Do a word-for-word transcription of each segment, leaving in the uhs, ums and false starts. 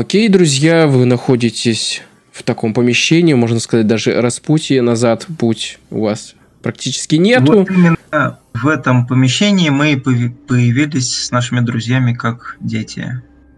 Окей, друзья, вы находитесь в таком помещении, можно сказать, даже распутье, назад путь у вас практически нету. Вот именно в этом помещении мы и появились с нашими друзьями как дети.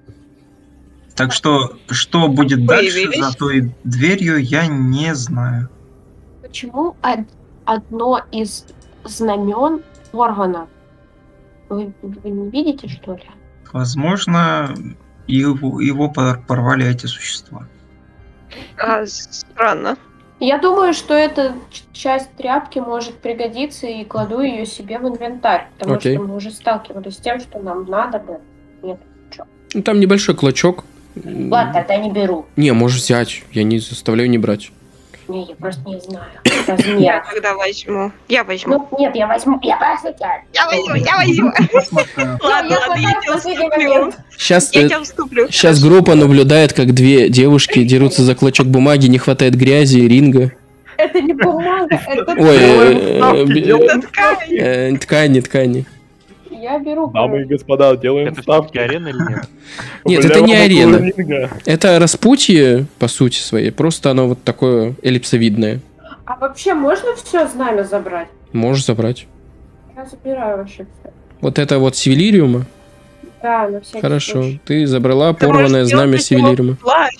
Так что, что будет дальше за той дверью, я не знаю. Почему одно из знамен органа? Вы, вы не видите, что ли? Возможно, его, его порвали эти существа. А, странно. Я думаю, что эта часть тряпки может пригодиться, и кладу ее себе в инвентарь, потому Окей. что мы уже сталкивались с тем, что нам надо бы. Нет, ничего. Ну, там небольшой клочок. Ладно, тогда не беру. Не, можешь взять. Я не заставляю не брать. Не, я просто не знаю Я размер. тогда возьму. Я возьму. Ну, нет, я возьму. Я возьму. Я возьму, я возьму. Ладно, ладно, я тебя уступлю. Сейчас, Я тебя уступлю. сейчас группа наблюдает, как две девушки дерутся за клочок бумаги, не хватает грязи, ринга. Это не бумага, это Ой, Это ткань. э, ткани, ткани. я беру. Дамы и господа, делаем Это ставки. все-таки арена или нет? Нет, Бля, это не около арена. ринга. Это распутье, по сути своей, просто оно вот такое эллипсовидное. А вообще можно все знамя забрать? Можешь забрать. Я забираю вообще все. Вот это вот севилириума. Да, на всякий Хорошо. случай. Ты забрала Ты порванное можешь знамя сделать из него севилириума. плащ.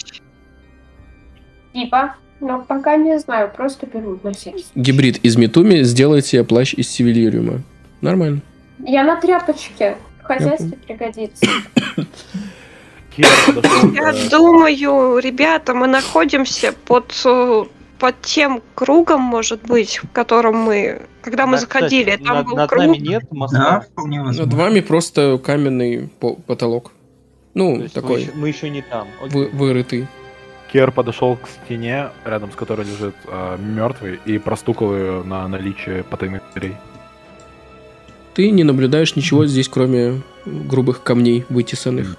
Типа, но пока не знаю, просто беру на всякий случай. Гибрид из Митуми, сделайте себе плащ из севилириума. Нормально. Я на тряпочке. В хозяйстве пригодится. Кира подошел Я к- думаю, ребята, мы находимся под, э, под тем кругом, может быть, в котором мы, когда мы Да, заходили, кстати, там над, был над круг. нами нет Да, моста. вполне Над возможно. вами просто каменный по- потолок. То Ну, есть мы такой, еще, мы еще не там. Окей. вы- вырытый. Кир подошел к стене, рядом с которой лежит мертвый, и простукал ее на наличие потайных дверей. Ты не наблюдаешь ничего здесь, кроме грубых камней, вытесанных.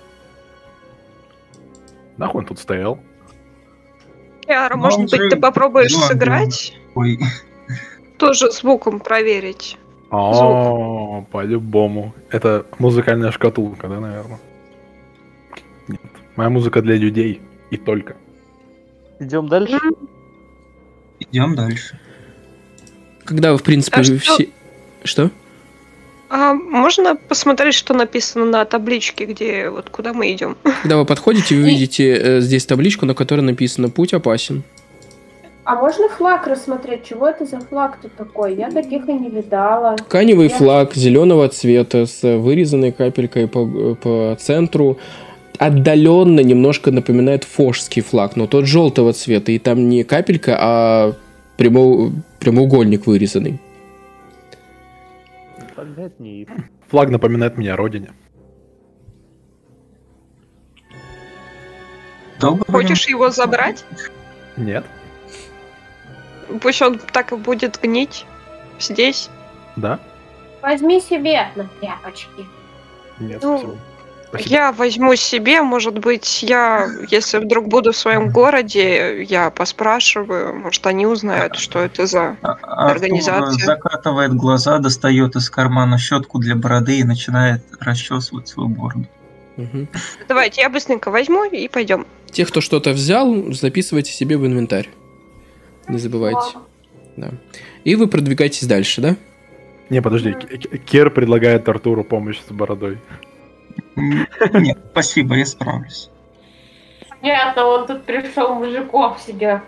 Нахуй он тут стоял? Яра, Ну, может он быть, же ты попробуешь дела сыграть? Ой, Тоже звуком проверить. О, по-любому. Это музыкальная шкатулка, да, наверное? Нет. Моя музыка для людей. И только. Идем дальше. идем дальше. Когда вы, в принципе, А что- все... Что? А можно посмотреть, что написано на табличке, где вот куда мы идем? Когда вы подходите, вы видите э, здесь табличку, на которой написано «Путь опасен». А можно флаг рассмотреть? Чего это за флаг тут такой? Я таких и не видала. Тканевый Я- флаг зеленого цвета с вырезанной капелькой по, по центру. Отдаленно немножко напоминает фошский флаг, но тот желтого цвета. И там не капелька, а прямо... прямоугольник вырезанный. Понятнее. Флаг напоминает мне о родине. Долго будем- Хочешь его забрать? Нет? Пусть он так и будет гнить здесь. Да? Возьми себе на тряпочки. Нет, Ну, спасибо. Спасибо. Я возьму себе, может быть, я, если вдруг буду в своем городе, я поспрашиваю, может, они узнают, что это за... А- Артур Организация. закатывает глаза, достает из кармана щетку для бороды и начинает расчесывать свою бороду. Мгм. Давайте, я быстренько возьму и пойдем. Те, кто что-то взял, записывайте себе в инвентарь. Не забывайте. Да. И вы продвигаетесь дальше, да? Не, подожди. К- К- Кир предлагает Артуру помощь с бородой. М, Нет, спасибо, я справлюсь. Понятно, он тут пришел мужиков себе.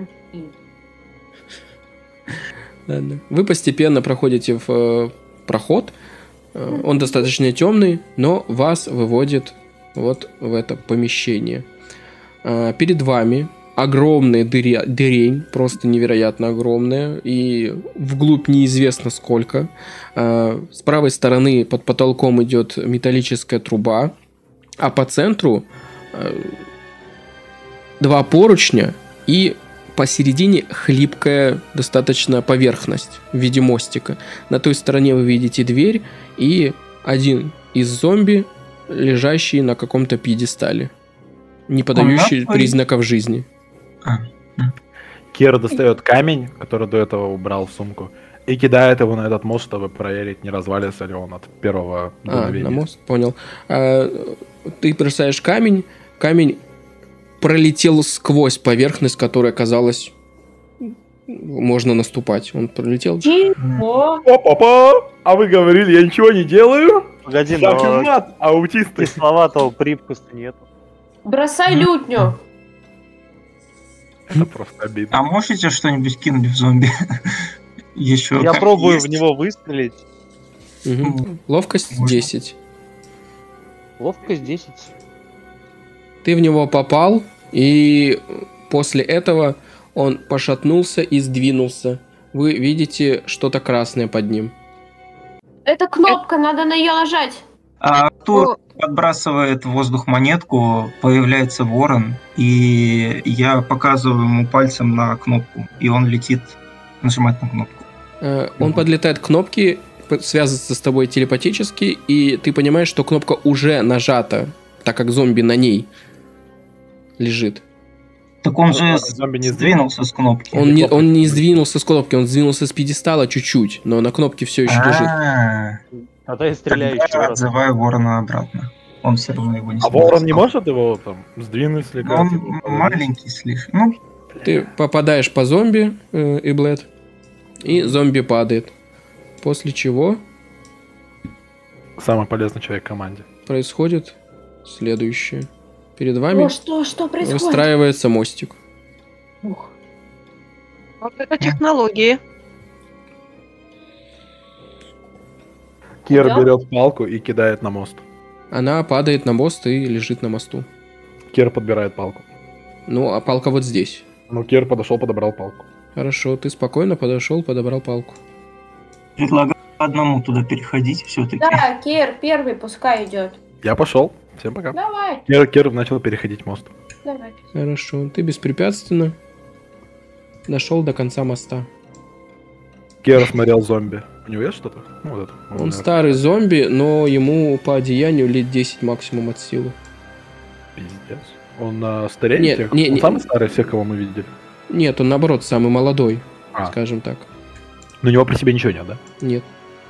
Ладно. Вы постепенно проходите в э, проход. Э, он достаточно темный, но вас выводит вот в это помещение. Э, перед вами огромная дыря- дырень, просто невероятно огромная, и вглубь неизвестно сколько. Э, с правой стороны под потолком идет металлическая труба, а по центру э, два поручня и посередине хлипкая достаточно поверхность в виде мостика. На той стороне вы видите дверь и один из зомби, лежащий на каком-то пьедестале, не подающий мертвый? признаков жизни. А, Кир достает камень, который до этого убрал в сумку, и кидает его на этот мост, чтобы проверить, не развалится ли он от первого А, дуновения. на мост, понял. А, ты бросаешь камень, камень пролетел сквозь поверхность, которая казалась можно наступать. Он пролетел. Чего? Опа-па! А вы говорили, я ничего не делаю? Погоди, Я но физмат, аутисты. кисловатого привкуса нет. Бросай лютню. Это просто обидно. А можете что-нибудь кинуть в зомби? Еще Я как пробую есть. в него выстрелить. Мгм. Ловкость Можно. десять. Ловкость десять. Ты в него попал, и после этого он пошатнулся и сдвинулся. Вы видите что-то красное под ним. Это кнопка, надо на нее нажать. А Артур подбрасывает в воздух монетку, появляется ворон, и я показываю ему пальцем на кнопку, и он летит нажимать на кнопку. Э, Он подлетает к кнопке, п- связывается с тобой телепатически, и ты понимаешь, что кнопка уже нажата, так как зомби на ней лежит. Так он же Зомби не сдвинулся с кнопки. Он не, он не сдвинулся с кнопки, он сдвинулся с пьедестала чуть-чуть, но на кнопке все еще лежит. А, Тогда я стреляю Тогда еще я раз. отзываю ворона обратно. Он все равно его не А сможет. ворон не может его там сдвинуть слегка? Он типа, маленький слишком. Ну, Ты попадаешь по зомби, э, Иблет, и зомби падает. После чего Самый полезный человек в команде. происходит следующее. Перед вами О, что, что происходит? выстраивается мостик. Ух. Вот это технологии. Кир Да? берет палку и кидает на мост. Она падает на мост и лежит на мосту. Кир подбирает палку. Ну, а палка вот здесь. Ну, Кир подошел, подобрал палку. Хорошо, ты спокойно подошел, подобрал палку. предлагаю одному туда переходить все-таки. Да, Кир, первый пускай идет. Я пошел. Всем пока. Давай, Кир, Кир начал переходить мост. давай. Хорошо, ты беспрепятственно дошел до конца моста. Кир смотрел зомби. У него есть что-то? Ну, вот это. Он наверное, старый зомби, но ему по одеянию лет десять максимум от силы. Пиздец. Он а, старее Нет, тех? не- Он не- самый старый из всех, кого мы видели. Нет, он наоборот самый молодой, А. скажем так. Но у него при себе ничего нет, да? Нет.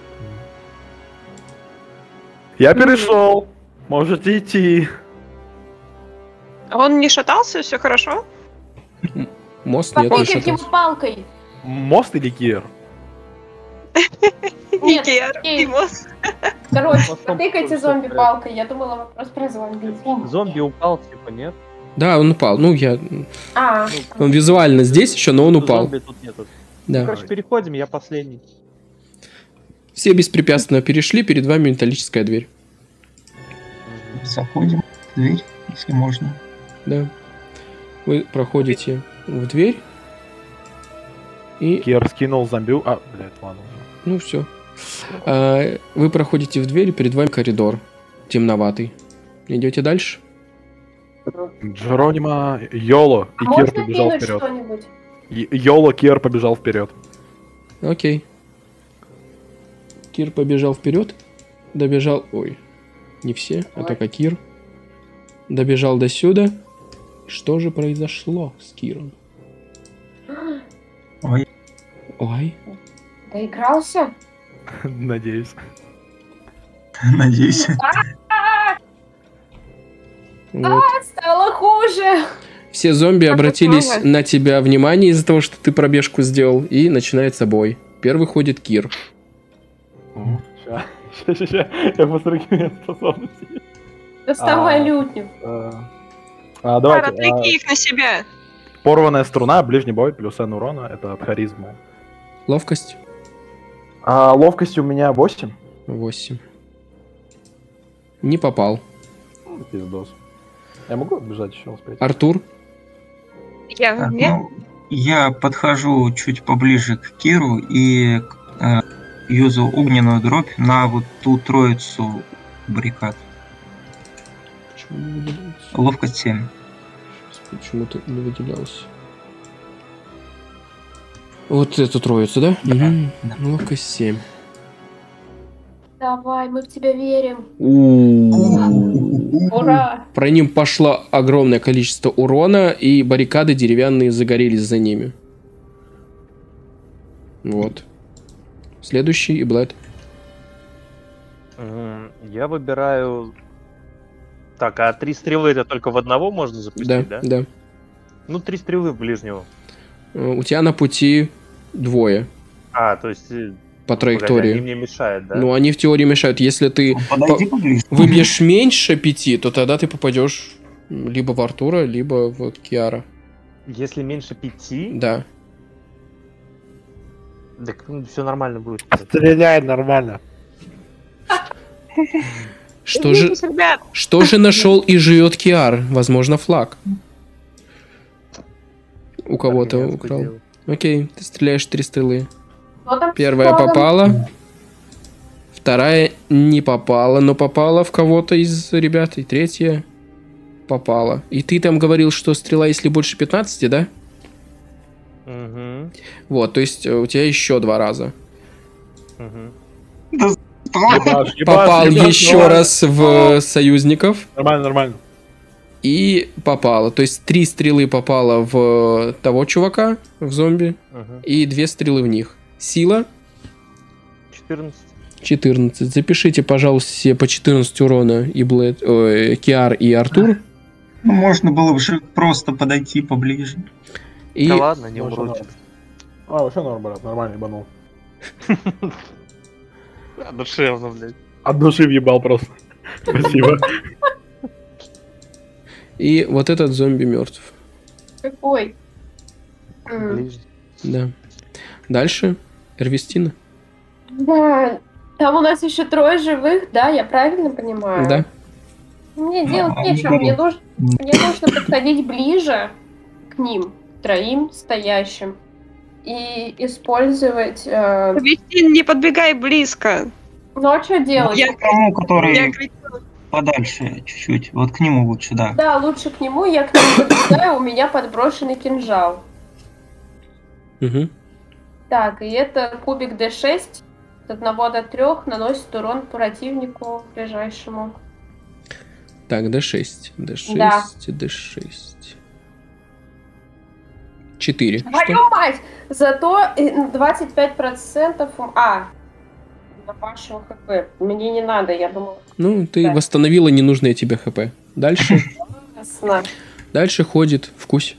Я перешел. Можете идти. Он не шатался, все хорошо? Мост нет, не Потыкать его шатался. палкой. Мост или Кир? Нет, Никер, окей. Тимос. Короче, Потом потыкайте всё зомби в порядке. палкой. Я думала вопрос про зомби. извини. Зомби упал, типа, нет? Да, он упал. Ну, я... А, Он визуально здесь еще, но он упал. Зомби тут нету. Да. Короче, переходим, я последний. Все беспрепятственно перешли, перед вами металлическая дверь. Заходим в дверь, если можно. Да. Вы проходите в дверь. И, Кир скинул зомби. А, блядь, ладно. ну, все. Вы проходите в дверь, и перед вами коридор. Темноватый. Идете дальше? Джеронимо, Йоло и а Кир можно побежал кинуть вперед. что-нибудь? Й- Йоло, Кир побежал вперед. Окей. Кир побежал вперед. Добежал... Ой. Не все, а Ой. только Кир. Добежал до сюда. Что же произошло с Киром? Ой, Ой. Доигрался? Надеюсь. надеюсь. Вот. Стало хуже. Все зомби Как обратились это на тебя внимание из-за того, что ты пробежку сделал. И начинается бой. Первый ходит Кир. Ща, ща, ща, ща. Я посмотрю, какие у меня способности. Доставай А. лютню. А, а, давайте. Пара, отвлеки их на себя. а, порванная струна, ближний бой, плюс N урона. Это от харизмы. Ловкость. А ловкость у меня восемь. восемь. Не попал. Пиздос. Я могу отбежать еще успеть? Артур. Я, Так, нет? ну, я подхожу чуть поближе к Киру и э, юзу огненную дробь на вот ту троицу баррикад. Почему не выделялся? Ловкость семь. Почему-то не выделялся. Вот эту троицу, да? Мгм. Да. Ловкость семь. Давай, мы в тебя верим. У-у-у. Ура! Про ним пошло огромное количество урона, и баррикады деревянные загорелись за ними. Вот. Следующий, и Блэд. М, Я выбираю Так, а три стрелы это только в одного можно запустить, Да, да? да. Ну, три стрелы в ближнего. Э, У тебя на пути двое А, то есть... э, по погоди, траектории. они мне мешают, да? Ну, они в теории мешают. Если ты Подойди по- поближе. выбьешь меньше пяти, то тогда ты попадешь либо в Артура, либо в Киара. Если меньше пяти, Да. так все нормально будет. Стреляй нормально. Что же, Извините, ребят. что же нашел и живет Киар? Возможно, флаг. У кого-то Армянское украл. дело. Окей, ты стреляешь три стрелы. Кто там с Первая флагом? попала. Вторая не попала, но попала в кого-то из ребят. И третья попала. И ты там говорил, что стрела, если больше пятнадцати, да? Мгм, Вот, то есть э, у тебя еще два раза. мгм. Ебашь, ебашь, Попал ебашь, еще нормально. раз в союзников. Нормально, нормально. И попало. То есть три стрелы попало в того чувака, в зомби. Мгм. И две стрелы в них. Сила четырнадцать. четырнадцать. Запишите, пожалуйста, себе по четырнадцать урона и Блэд, ой, Киар и Артур. Ну, можно было бы же просто подойти поближе. И Да ладно, не Можно умру. норм. А, вообще норм, брат, нормально ебанул. Душевно, блядь. От души въебал просто. Спасибо. И вот этот зомби мертв. Какой? М, Ближний. Да. Дальше Эрвестина. Да, там у нас еще трое живых, да, я правильно понимаю? Да. Мне делать А, нечего, ну, мне нужно, мне нужно подходить ближе к ним, троим стоящим, и использовать... э, Вестин, не подбегай близко. Ну а что делать? Я- Тому, который Я кричу. подальше чуть-чуть. Вот к нему лучше, да. Да, лучше к нему, я к нему подбегаю, у меня подброшенный кинжал. Угу. Так, и это кубик дэ шесть от одного до трёх наносит урон противнику ближайшему. Так, дэ шесть. дэ шесть, Да. дэ шесть. четыре. Твою мать! Зато э, двадцать пять процентов... ум- А, на вашего хп. Мне не надо, я думала. Ну, ты Да. восстановила ненужное тебе хп. Дальше. Ясно. Дальше ходит вкус.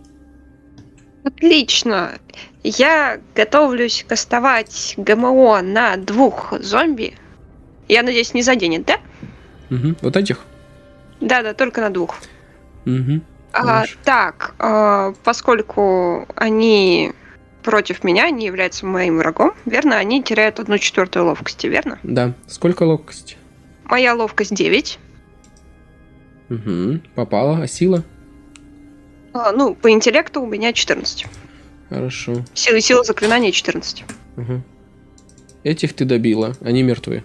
Отлично. Я готовлюсь кастовать ГМО на двух зомби. Я надеюсь, не заденет, да? Угу. Вот этих. Да-да, только на двух. Угу. А, Хорошо. так, а, поскольку они против меня, они являются моим врагом, верно? Они теряют одну четвертую ловкости, верно? Да. Сколько ловкости? Моя ловкость девять. Угу. Попала. А сила? А, ну, по интеллекту у меня четырнадцать. Хорошо. Сила, сила заклинания четырнадцать. Угу. Этих ты добила. Они мертвы.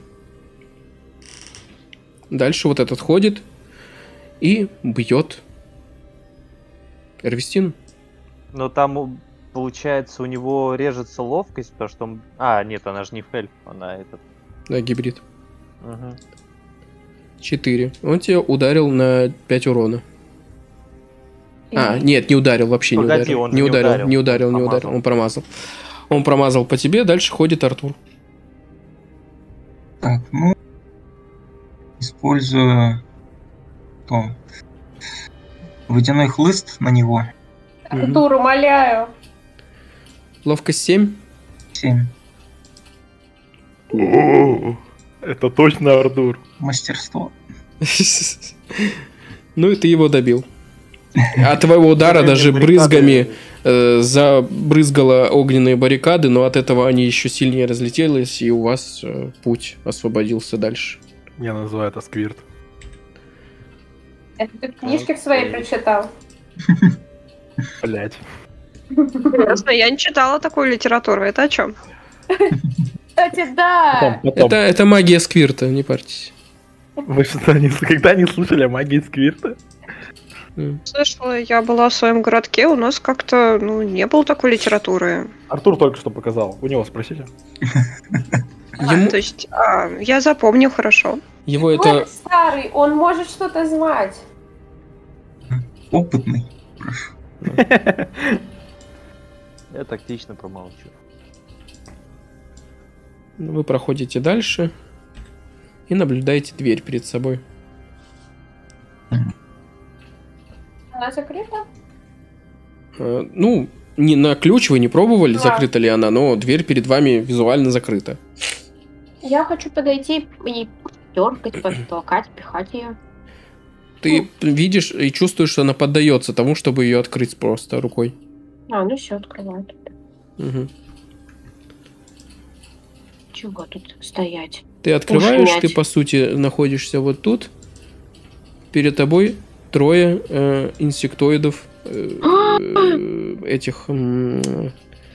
Дальше вот этот ходит и бьет Эрвестину. Но там, у- получается, у него режется ловкость, потому что он... А, нет, она же не фельф, она этот... Да, гибрид. Мгм. четыре. Он тебя ударил на пять урона. А, нет, не ударил, вообще Погоди, не он ударил. же Не не ударил, ударил, не он ударил, не промазал. ударил. Он промазал. Он промазал по тебе, дальше ходит Артур. Так, ну... Использую... То. Водяной хлыст на него. Мгм. Артур, умоляю. Ловкость семь. семь. Это точно Артур. Мастерство. Ну и ты его добил. От твоего удара Огненные даже баррикады- брызгами э, забрызгало огненные баррикады, но от этого они еще сильнее разлетелись, и у вас э, путь освободился дальше. Я называю это сквирт. Это ты в книжке в своей прочитал? Блять. Ясно, я не читала такую литературу. Это о чем? Кстати, да. Потом, потом. Это, это магия сквирта, не парьтесь. Вы что, никогда не слышали о магии сквирта? М. Слышала, я была в своем городке, у нас как-то, ну, не было такой литературы. Артур только что показал. У него спросите. А, Ему, то есть, а, я запомню хорошо. его Он это... старый, он может что-то знать. Опытный. Прошу. Я тактично промолчу. Вы проходите дальше и наблюдаете дверь перед собой. Она закрыта? Э, ну, не на ключ вы не пробовали, Да. закрыта ли она, но дверь перед вами визуально закрыта. Я хочу подойти и дергать, подтолкать, пихать ее. Ты видишь и чувствуешь, что она поддается тому, чтобы ее открыть просто рукой. А, ну все, открывают. Угу. Чего тут стоять? Ты открываешь, Ушнять. ты по сути находишься вот тут. Перед тобой трое э, инсектоидов, э, э, этих... м,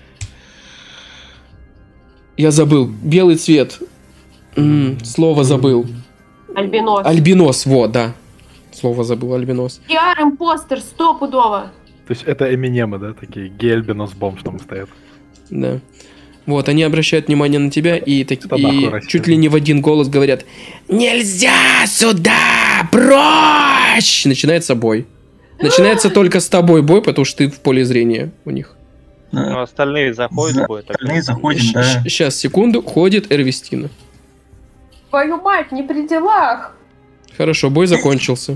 Я забыл. Белый цвет. М, Слово забыл. Альбинос. Альбинос, вот, да. Слово забыл, альбинос. Пиар-импостер, стопудово. То есть это Эминемы, да, такие гельбинос бомж там стоят. Да. Вот, они обращают внимание на тебя и, так, Это и нахуй Россия. чуть ли не в один голос говорят: «Нельзя сюда! Прочь!» Начинается бой. Начинается только с тобой бой, потому что ты в поле зрения у них. Ну, остальные заходят За- в бой. так Остальные что- заходим, Щ- да. щ- Сейчас, секунду, ходит Эрвестина. Твою мать, не при делах. Хорошо, бой закончился.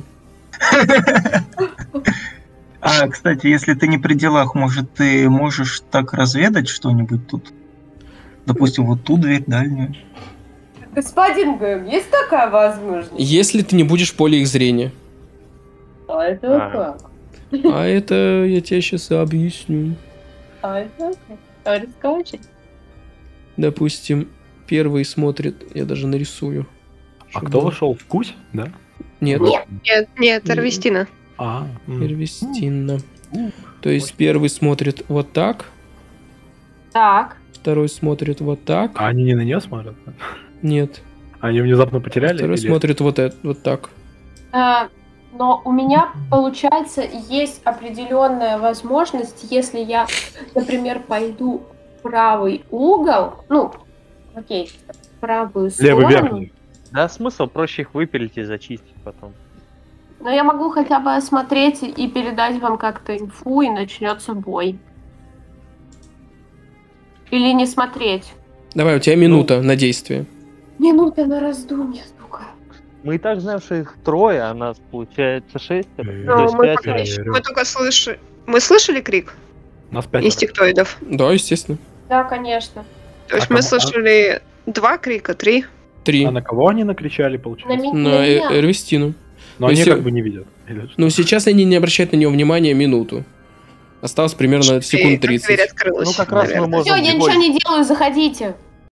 А, кстати, если ты не при делах, может, ты можешь так разведать что-нибудь тут? Допустим, вот ту дверь дальнюю. Господин Гэм, есть такая возможность? Если ты не будешь в поле их зрения. А это А. как? А это я тебе сейчас объясню. А это как? А расскажи. Допустим, первый смотрит, я даже нарисую. А Чтобы- кто вошел в кусь, да? Нет, Нет, нет, Эрвестина. А, м. Эрвестина. То есть первый смотрит вот так, Так. второй смотрит вот так. А они не на нее смотрят? да? Нет. Они внезапно потеряли? Второй или- смотрит вот это, вот так. А, но у меня, получается, есть определенная возможность, если я, например, пойду в правый угол, ну, окей, в правую Левый сторону, верхний. Да, смысл проще их выпилить и зачистить потом. но я могу хотя бы осмотреть и передать вам как-то инфу, и начнется бой. Или не смотреть. Давай, у тебя минута на действие. Минута на раздумье, сука. Мы и так знаем, что их трое, а нас получается шестеро. Ну, То Но есть мы, пятеро. пока еще- мы только слышали... Мы слышали крик Нас пятеро. инсектоидов? Да, естественно. Да, конечно. То есть А мы кому- слышали два крика, три. Три. А на кого они накричали, На, получается? ми- На на Э- меня. Эрвестину. Но они если- как бы не видят. Или что? Но сейчас они не обращают на него внимания минуту. Осталось примерно секунд И как дверь тридцать. открылась, Ну, как раз мы наверное. можем Все, я бой. ничего не делаю, заходите.